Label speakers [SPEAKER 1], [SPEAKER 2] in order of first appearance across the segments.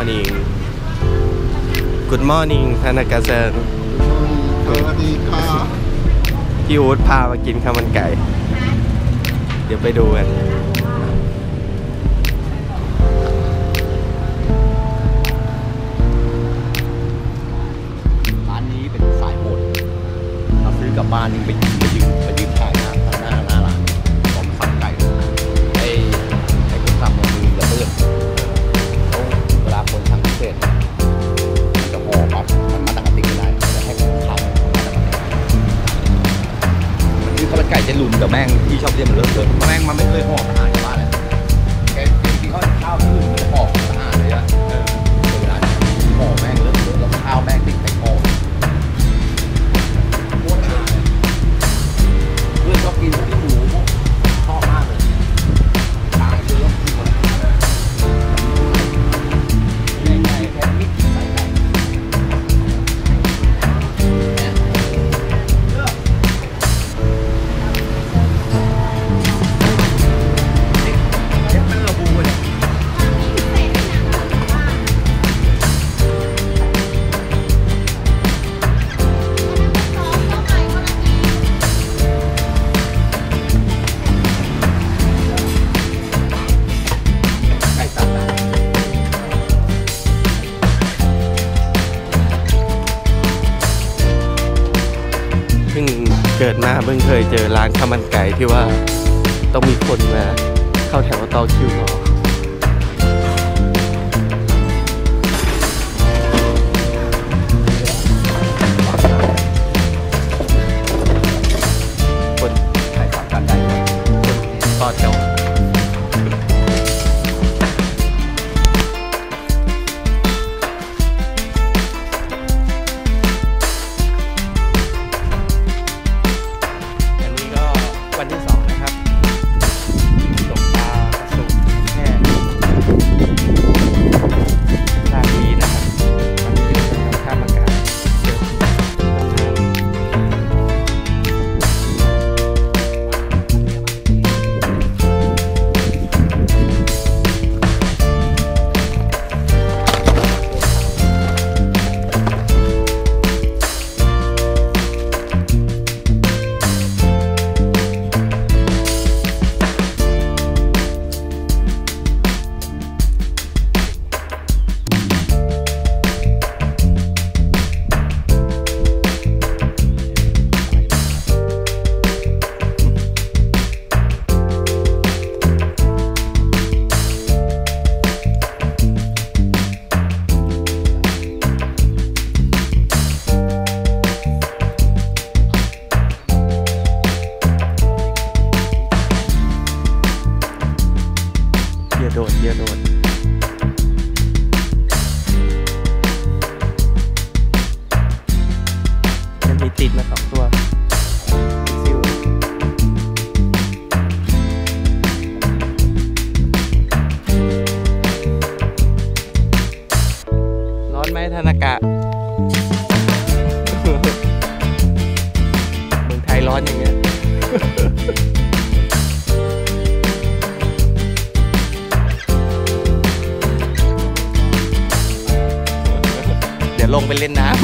[SPEAKER 1] morning Good morning ธนากาเซิง
[SPEAKER 2] สวัสดีครับ
[SPEAKER 1] พี่อู๊ดพามากินข้าวมันไก่เดี๋ยวไปดูกัน
[SPEAKER 3] ร้านนี้เป็นสายหมดเราซื้อกลับบ้านนี่ไปยืมถ่ายหน้าร้านผมสั่งไก่ไอ้คนทำเนี่ยมือจะเปื้อนเวลาคนสั่งพิเศษมันจะห่อปั๊บมันมาตั้งกระติกไม่ได้จะให้คนทำมันคือข้าวมันไก่จะลุมแต่แม่งที่ชอบเรียกมันเลิศเลยเพราะแม่งมันไม่เคยห่ออาหารในบ้านเลยแกกินข้าวคืนมันห่อสะอาดเลยอะเวลาห่อแม่งเลิศแล้วข้าวแม่งติดไปห่อเพื่อนก็กินพวกที่หมูชอบมากเลยตายเยอะที่หมดง่ายๆแค่มิกใส่ไก่
[SPEAKER 1] เพิ่งเกิดมาเพิ่งเคยเจอร้านข้าวมันไก่ที่ว่าต้องมีคนมาเข้าแถวต่อคิวรอคน
[SPEAKER 3] ไก่ฝักกันได้
[SPEAKER 1] ต่อแถววันที่ 2นะครับตกปลาประสบแค่ร้านนี้นะครับมันขึ้นกับข้ามอากาศเยอะเยอะโดดมันมีติดมา2 ตัวซิวร้อนไหมธนากะ เมืองไทยร้อนอย่างเงี้ยลงไปเล่นน้ำ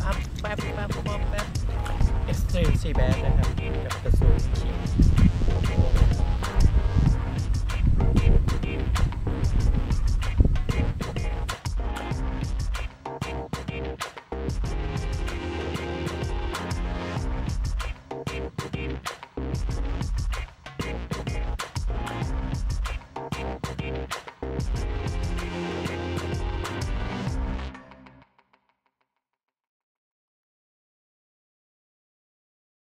[SPEAKER 4] อัพแป๊บเอ็กซ์ตรีมซีแบนนะครับกับกระสุนขี